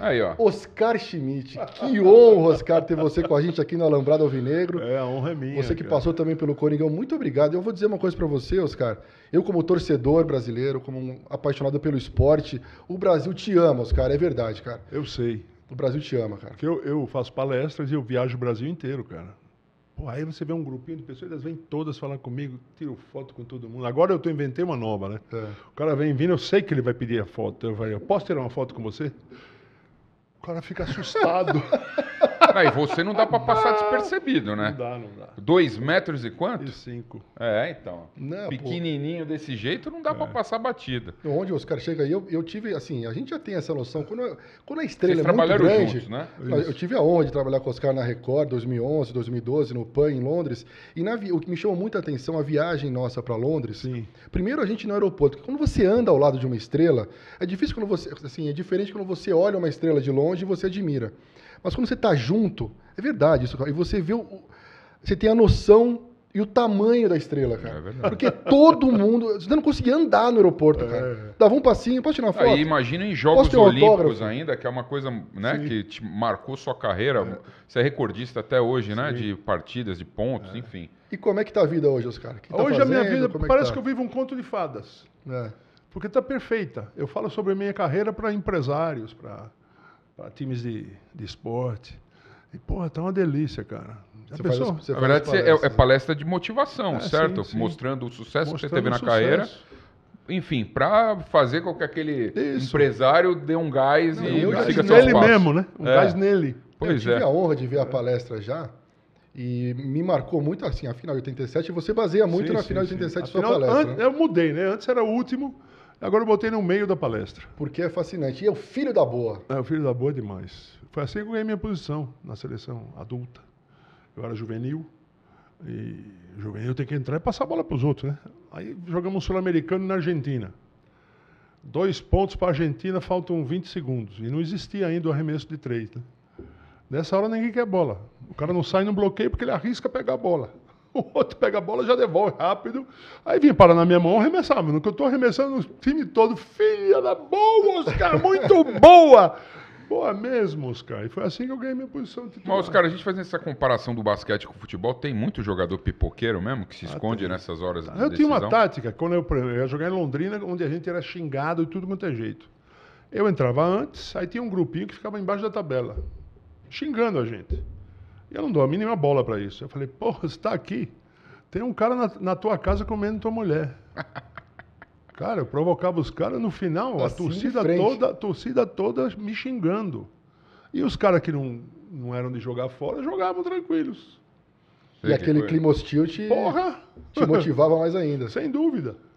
Aí, ó. Oscar Schmidt. Que honra, Oscar, ter você com a gente aqui no Alambrado Alvinegro. A honra é minha. Você que passou também pelo Coringão, muito obrigado. Eu vou dizer uma coisa pra você, Oscar. Eu, como torcedor brasileiro, como um apaixonado pelo esporte, o Brasil te ama, Oscar, é verdade, cara. Eu sei. O Brasil te ama, cara. Porque eu faço palestras e eu viajo o Brasil inteiro, cara. Pô, aí você vê um grupinho de pessoas, elas vêm todas falar comigo, tiro foto com todo mundo. Agora eu inventei uma nova, né? O cara vem vindo, eu sei que ele vai pedir a foto. Eu falei, eu posso tirar uma foto com você? O cara fica assustado. Aí você não dá pra passar despercebido, né? Não dá. 2 metros e quanto? E 5. Então. Não, pequenininho desse jeito não dá pra passar batida. Onde o Oscar chega aí, eu tive, assim, a gente já tem essa noção. Quando a estrela Vocês é muito trabalharam grande... juntos, né? Eu tive a honra de trabalhar com o Oscar na Record, 2011, 2012, no PAN, em Londres. E o que me chamou muita atenção, a viagem nossa para Londres. Sim. Primeiro, a gente no aeroporto. Quando você anda ao lado de uma estrela, é difícil quando você... Assim, é diferente quando você olha uma estrela de longe e você admira. Mas quando você está junto, é verdade isso, cara. E você vê você tem a noção e o tamanho da estrela, cara. É verdade. Porque todo mundo... Você não conseguia andar no aeroporto, cara. Dava um passinho, pode tirar uma foto? Aí imagina em Jogos Posso ter um Olímpicos autógrafo? ainda, que é uma coisa, né, que te marcou sua carreira. Você é recordista até hoje, né, de partidas, de pontos, enfim. E como é que tá a vida hoje, Oscar? O que tá Hoje a minha fazendo? vida Como é parece tá? que eu vivo um conto de fadas. É. Porque está perfeita. Eu falo sobre a minha carreira para empresários, para times de esporte. E, porra, tá uma delícia, cara. Já pensou? Na verdade, é palestra de motivação, certo? sim. Mostrando o sucesso que você Mostrando teve na o carreira. sucesso. Enfim, para fazer com que aquele Isso. empresário dê um gás e eu gás siga seus nele passos. mesmo, né? Gás nele. Eu Pois tive é. a honra de ver a palestra já e me marcou muito, assim, a final de 87. E você baseia muito na final de 87 sua palestra. Né? Eu mudei, né? Antes era o último, agora eu botei no meio da palestra. Porque é fascinante. E é o filho da boa. É, o filho da boa demais. Foi assim que eu ganhei minha posição na seleção adulta. Eu era juvenil. E juvenil tem que entrar e passar a bola para os outros, né? Aí jogamos um sul-americano na Argentina. 2 pontos para a Argentina, faltam 20 segundos. E não existia ainda o arremesso de 3, né? Nessa hora ninguém quer bola. O cara não sai no bloqueio porque ele arrisca pegar a bola. O outro pega a bola, já devolve rápido. Aí vinha parar na minha mão, arremessava. No que eu estou arremessando o time todo, filha da boa, Oscar, muito boa! Boa mesmo, Oscar. E foi assim que eu ganhei minha posição titular. Mas, Oscar, a gente fazendo essa comparação do basquete com o futebol, tem muito jogador pipoqueiro mesmo, que se esconde nessas horas de Eu decisão? tinha uma tática, quando eu ia jogar em Londrina, onde a gente era xingado e tudo quanto é jeito. Eu entrava antes, aí tinha um grupinho que ficava embaixo da tabela, xingando a gente. E eu não dou a mínima bola para isso. Eu falei, porra, você está aqui, tem um cara na tua casa comendo tua mulher. Cara, eu provocava os caras, no final, Assim, a torcida toda me xingando. E os caras que não eram de jogar fora, jogavam tranquilos. E aquele clima hostil te Porra! motivava mais ainda. Sem dúvida.